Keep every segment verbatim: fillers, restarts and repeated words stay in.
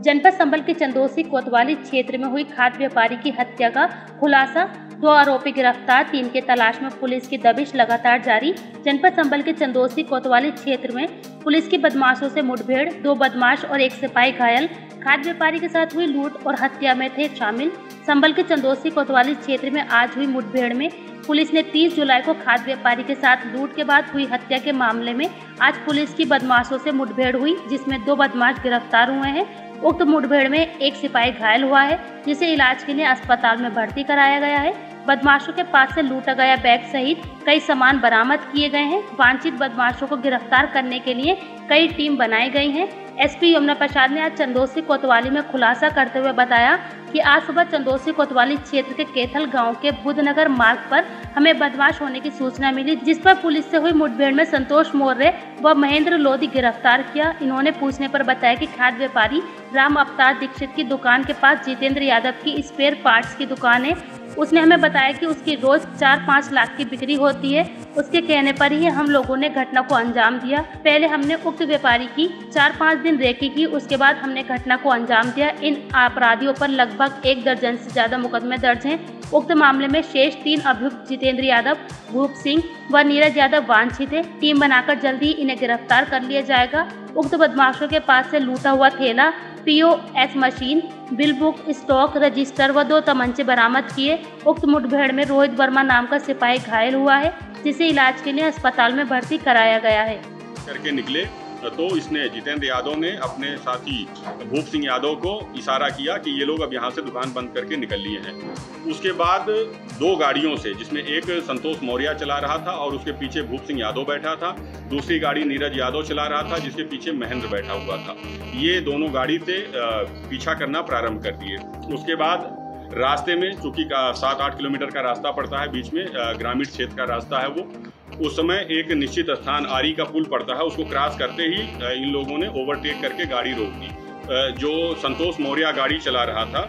जनपद संबल के चंदोसी कोतवाली क्षेत्र में हुई खाद्य व्यापारी की हत्या का खुलासा, दो आरोपी गिरफ्तार, तीन के तलाश में पुलिस की दबिश लगातार जारी। जनपद संबल के चंदोसी कोतवाली क्षेत्र में पुलिस की बदमाशों से मुठभेड़, दो बदमाश और एक सिपाही घायल। खाद्य व्यापारी के साथ हुई लूट और हत्या में थे शामिल। संबल के चंदोसी कोतवाली क्षेत्र में आज हुई मुठभेड़ में पुलिस ने तीस जुलाई को खाद्य व्यापारी के साथ लूट के बाद हुई हत्या के मामले में आज पुलिस की बदमाशों से मुठभेड़ हुई, जिसमें दो बदमाश गिरफ्तार हुए हैं। उक्त मुठभेड़ में एक सिपाही घायल हुआ है, जिसे इलाज के लिए अस्पताल में भर्ती कराया गया है। बदमाशों के पास से लूटा गया बैग सहित कई सामान बरामद किए गए हैं। वांछित बदमाशों को गिरफ्तार करने के लिए कई टीम बनाई गई हैं। एसपी यमुना प्रसाद ने आज चंदोसी कोतवाली में खुलासा करते हुए बताया कि आज सुबह चंदोसी कोतवाली क्षेत्र के केथल गांव के बुद्धनगर मार्ग पर हमें बदमाश होने की सूचना मिली, जिस पर पुलिस से हुई मुठभेड़ में संतोष मौर्य व महेंद्र लोधी गिरफ्तार किया। इन्होंने पूछने पर बताया कि खाद्य व्यापारी राम अवतार दीक्षित की दुकान के पास जितेंद्र यादव की स्पेयर पार्ट्स की दुकान है। उसने हमें बताया कि उसकी रोज चार पाँच लाख की बिक्री होती है। उसके कहने पर ही हम लोगों ने घटना को अंजाम दिया। पहले हमने उक्त व्यापारी की चार पाँच दिन रेकी की, उसके बाद हमने घटना को अंजाम दिया। इन अपराधियों पर लगभग एक दर्जन से ज्यादा मुकदमे दर्ज हैं। उक्त मामले में शेष तीन अभियुक्त जितेंद्र यादव, भूप सिंह व नीरज यादव वांछित है। टीम बनाकर जल्दी इन्हें गिरफ्तार कर लिया जाएगा। उक्त बदमाशों के पास से लूटा हुआ थैला, POS machine, bill book, stock register व दो तमंचे बरामद किए। उक्त मुठभेड़ में रोहित वर्मा नाम का सिपाही घायल हुआ है, जिसे इलाज के लिए अस्पताल में भर्ती कराया गया है। करके निकले तो इसने जितेंद्र यादव ने अपने साथी भूप सिंह यादव को इशारा किया कि ये लोग अब यहाँ से दुकान बंद करके निकल लिए हैं। उसके बाद दो गाड़ियों से, जिसमें एक संतोष मौर्य चला रहा था और उसके पीछे भूप सिंह यादव बैठा था, दूसरी गाड़ी नीरज यादव चला रहा था जिसके पीछे महेंद्र बैठा हुआ था। ये दोनों गाड़ी से पीछा करना प्रारंभ कर दिए। उसके बाद रास्ते में, चूंकि का सात आठ किलोमीटर का रास्ता पड़ता है, बीच में ग्रामीण क्षेत्र का रास्ता है वो, उस समय एक निश्चित स्थान आरी का पुल पड़ता है, उसको क्रॉस करते ही इन लोगों ने ओवरटेक करके गाड़ी रोक दी। जो संतोष मौर्य गाड़ी चला रहा था,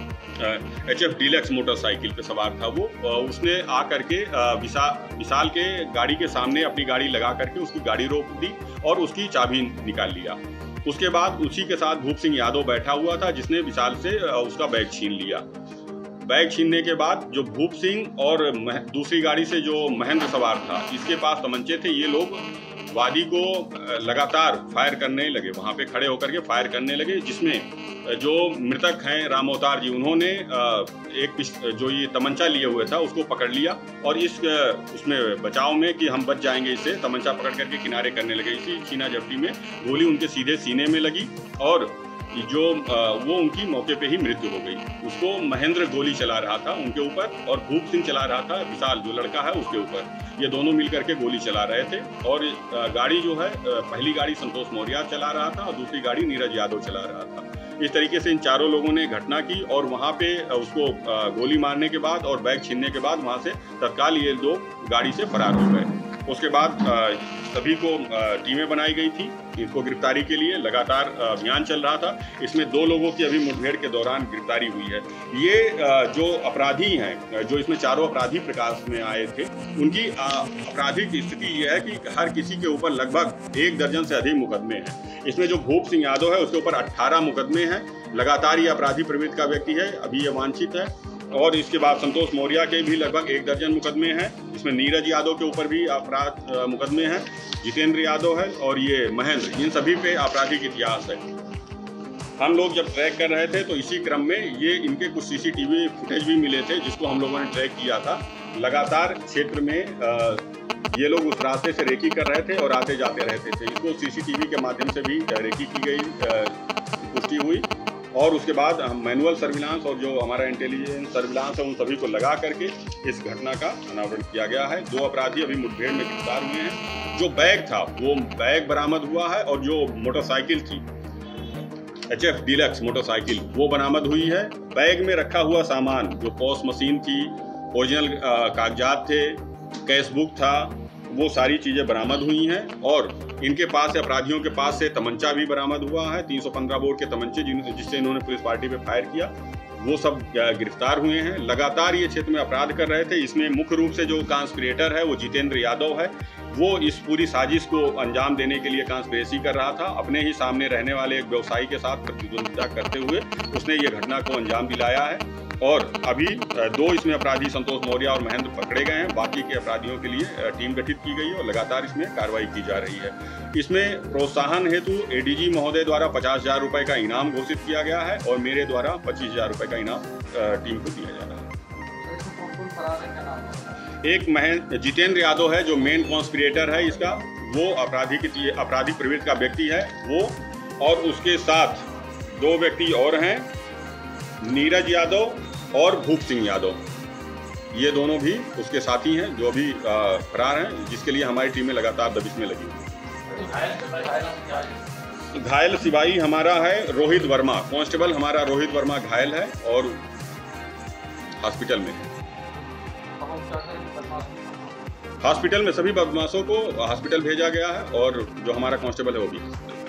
एच एफ डीलक्स मोटरसाइकिल पे सवार था वो, उसने आ करके विशाल विशाल के गाड़ी के सामने अपनी गाड़ी लगा करके उसकी गाड़ी रोक दी और उसकी चाबी निकाल लिया। उसके बाद उसी के साथ भूप सिंह यादव बैठा हुआ था, जिसने विशाल से उसका बैग छीन लिया। बैग छीनने के बाद जो भूप सिंह और दूसरी गाड़ी से जो महेंद्र सवार था, इसके पास तमंचे थे। ये लोग वादी को लगातार फायर करने लगे, वहाँ पे खड़े होकर के फायर करने लगे, जिसमें जो मृतक हैं राम अवतार जी, उन्होंने एक जो ये तमंचा लिए हुए था उसको पकड़ लिया और इस उसमें बचाव में कि हम बच जाएंगे इससे, तमंचा पकड़ करके किनारे करने लगे। इसी छीना झपटी में गोली उनके सीधे सीने में लगी और जो वो उनकी मौके पे ही मृत्यु हो गई। उसको महेंद्र गोली चला रहा था उनके ऊपर और भूप सिंह चला रहा था विशाल जो लड़का है उसके ऊपर। ये दोनों मिलकर के गोली चला रहे थे और गाड़ी जो है, पहली गाड़ी संतोष मौर्य चला रहा था और दूसरी गाड़ी नीरज यादव चला रहा था। इस तरीके से इन चारों लोगों ने घटना की और वहाँ पे उसको गोली मारने के बाद और बैग छीनने के बाद वहाँ से तत्काल ये दो गाड़ी से फरार हो गए। उसके बाद सभी को टीमें बनाई गई थी इनको गिरफ्तारी के लिए। लगातार अभियान चल रहा था। इसमें दो लोगों की अभी मुठभेड़ के दौरान गिरफ्तारी हुई है। ये जो अपराधी हैं, जो इसमें चारों अपराधी प्रकाश में आए थे, उनकी आपराधिक स्थिति ये है कि हर किसी के ऊपर लगभग एक दर्जन से अधिक मुकदमे हैं। इसमें जो भूप सिंह यादव है उसके ऊपर अट्ठारह मुकदमे हैं। लगातार ये अपराधी प्रवृत्ति का व्यक्ति है, अभी ये वांछित है। और इसके बाद संतोष मौर्य के भी लगभग एक दर्जन मुकदमे हैं। इसमें नीरज यादव के ऊपर भी अपराध मुकदमे हैं, जितेंद्र यादव है और ये महेंद्र, इन सभी पे आपराधिक इतिहास है। हम लोग जब ट्रैक कर रहे थे तो इसी क्रम में ये इनके कुछ सीसीटीवी फुटेज भी मिले थे, जिसको हम लोगों ने ट्रैक किया था। लगातार क्षेत्र में आ, ये लोग उस रास्ते से रेकी कर रहे थे और आते जाते रहते थे। इसको सीसीटीवी के माध्यम से भी रेकी की गई, पुष्टि हुई और उसके बाद हम मैनुअल सर्विलांस और जो हमारा इंटेलिजेंस सर्विलांस है उन सभी को लगा करके इस घटना का अनावरण किया गया है। दो अपराधी अभी मुठभेड़ में गिरफ्तार हुए हैं। जो बैग था वो बैग बरामद हुआ है और जो मोटरसाइकिल थी एच एफ डीलक्स मोटरसाइकिल वो बरामद हुई है। बैग में रखा हुआ सामान जो पॉस मशीन थी, ओरिजिनल कागजात थे, कैश बुक था, वो सारी चीज़ें बरामद हुई हैं और इनके पास से, अपराधियों के पास से तमंचा भी बरामद हुआ है, तीन सौ पंद्रह बोर के तमंचे जिससे इन्होंने पुलिस पार्टी पे फायर किया। वो सब गिरफ्तार हुए हैं। लगातार ये क्षेत्र में अपराध कर रहे थे। इसमें मुख्य रूप से जो कॉन्स्पिरेटर है वो जितेंद्र यादव है। वो इस पूरी साजिश को अंजाम देने के लिए कॉन्स्पिरेसी कर रहा था। अपने ही सामने रहने वाले एक व्यवसायी के साथ प्रतिद्वंदिता करते हुए उसने ये घटना को अंजाम दिलाया है और अभी दो इसमें अपराधी संतोष मौर्य और महेंद्र पकड़े गए हैं। बाकी के अपराधियों के लिए टीम गठित की गई है और लगातार इसमें कार्रवाई की जा रही है। इसमें प्रोत्साहन हेतु एडीजी महोदय द्वारा पचास हजार रुपये का इनाम घोषित किया गया है और मेरे द्वारा पच्चीस हजार रुपये का इनाम टीम को दिया जा रहा है। एक महेंद्र जितेंद्र यादव है जो मेन कॉन्स्पिरेटर है इसका, वो अपराधी की आपराधिक प्रवृत्ति का व्यक्ति है वो, और उसके साथ दो व्यक्ति और हैं, नीरज यादव और भूप सिंह यादव। ये दोनों भी उसके साथी हैं जो अभी फरार हैं, जिसके लिए हमारी टीमें लगातार दबिश में लगी हुई। घायल सिपाही हमारा है रोहित वर्मा, कांस्टेबल हमारा रोहित वर्मा घायल है और हॉस्पिटल में है। हॉस्पिटल में सभी बदमाशों को हॉस्पिटल भेजा गया है और जो हमारा कांस्टेबल है वो भी।